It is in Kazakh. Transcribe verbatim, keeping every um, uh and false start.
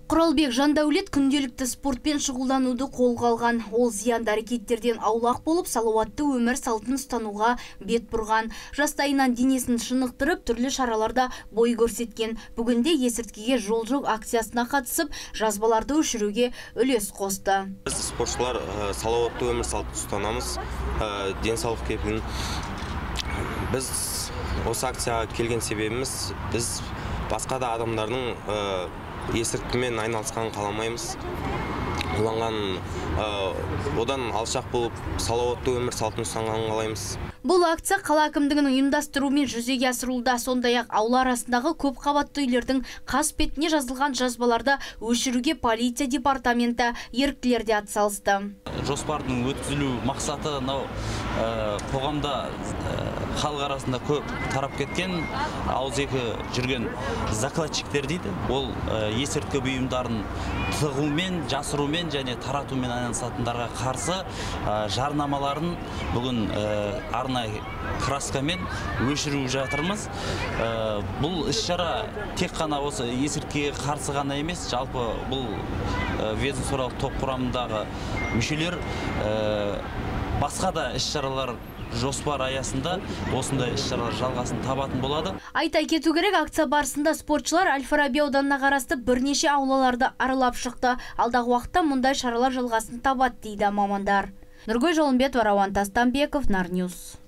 Құралбек Жандәулет күнделікті спортпен шұғылдануды қолға алған. Ол зиянды әрекеттерден аулақ болып, салауатты өмір салтын ұстануға бет бұрған. Жастайынан денесін шынықтырып, түрлі шараларда бой көрсеткен. Бүгінде есірткіге жол жоқ акциясына қатысып, жазбаларды өшіруге үлес қосты. Біз спортшылар салауатты өмір салтын ұстанамыз, денсаулық кепілін. Біз осы акцияға келген себебіміз, біз басқа да адамдардың есірткімен айналысқанын қаламаймыз. Уланған, одан алшақ болып, салауатты өмір салтын ұстанғанын қалаймыз. Бұл акция қала әкімдігінің ұйымдастыруымен жүзеге асырылуда. Сондай-ақ аула арасындағы көп қабатты үйлердің қас бетіне жазылған жазбаларды өшіруге полиция департаменті еріктілер де атсалысты. Жоспардың өткізілу мақсаты қоғамда халық арасында көп тарап кеткен, ауызекі жүрген закладчиктер дейді. Ол есірткі бұйымдарын тығумен, жасырумен және таратумен айналысатындарға қарсы жарнамаларын бүгін арнайы краскамен өшіру жатырмыз. Бұл іс-шара тек қана осы есірткіге қарсы ғана емес, жалпы бұл ведомстволық топ құрамындағы мүшелер басқа да іс-шаралар жоспар аясында осындай іс-шаралар жалғасын табатын болады. Айта кету керек, акция барысында спортшылар Әл-Фараби ауданына қарасты бірнеше аулаларды аралап шықты. Алдағы уақытта мұндай шаралар жалғасын табады дейді мамандар. Нұргүл Жолымбетова, Рауан Тастанбеков, Нарньюс.